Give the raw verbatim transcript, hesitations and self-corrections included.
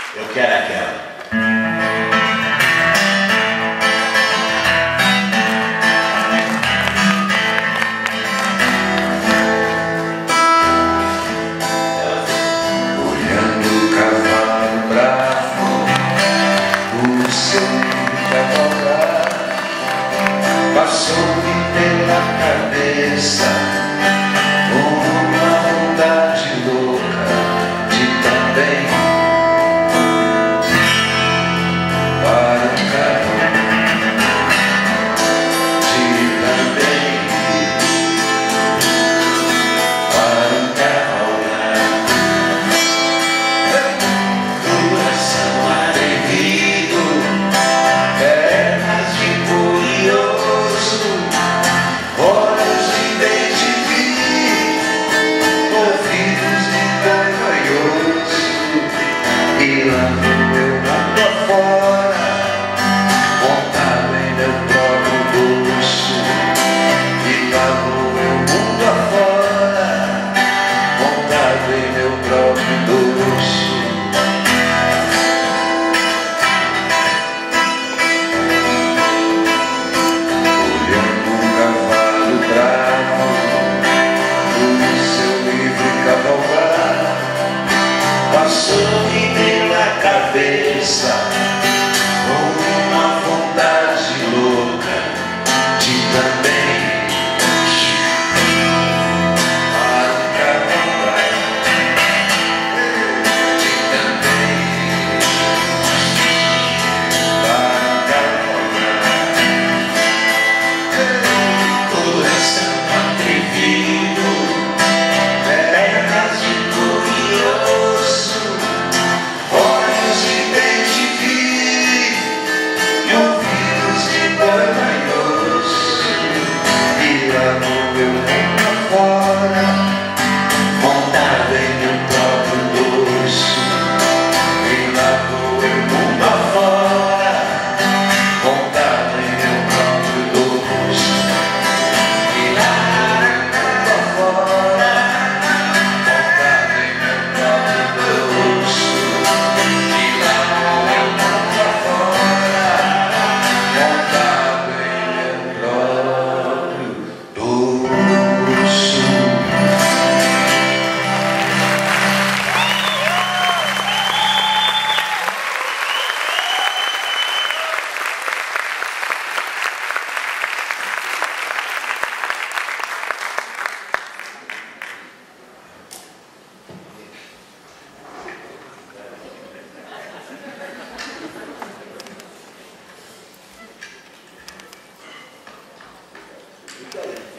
Eu quero aquela. Passou-me pela cabeça uma vontade louca de também para um carro, de também para um carro, coração atrevido, pernas de curioso, olhos de bem-te-vi, ouvidos de gafanhoto, e lá no meu mundo afora, montado em meu próprio bolso, e lá no meu mundo afora, montado em meu próprio bolso. Passou-me pela cabeça uma vontade louca de também para um carnaval, de também para um carnaval, coração atrevido, pernas de curioso, olhos de bem-te-vi e ouvidos de boi manhoso, e lá no meu mundo afora, montado em meu próprio bolso, e lá no meu mundo afora, montado em meu próprio bolso, e lá no meu mundo afora, montado em meu próprio bolso. Então,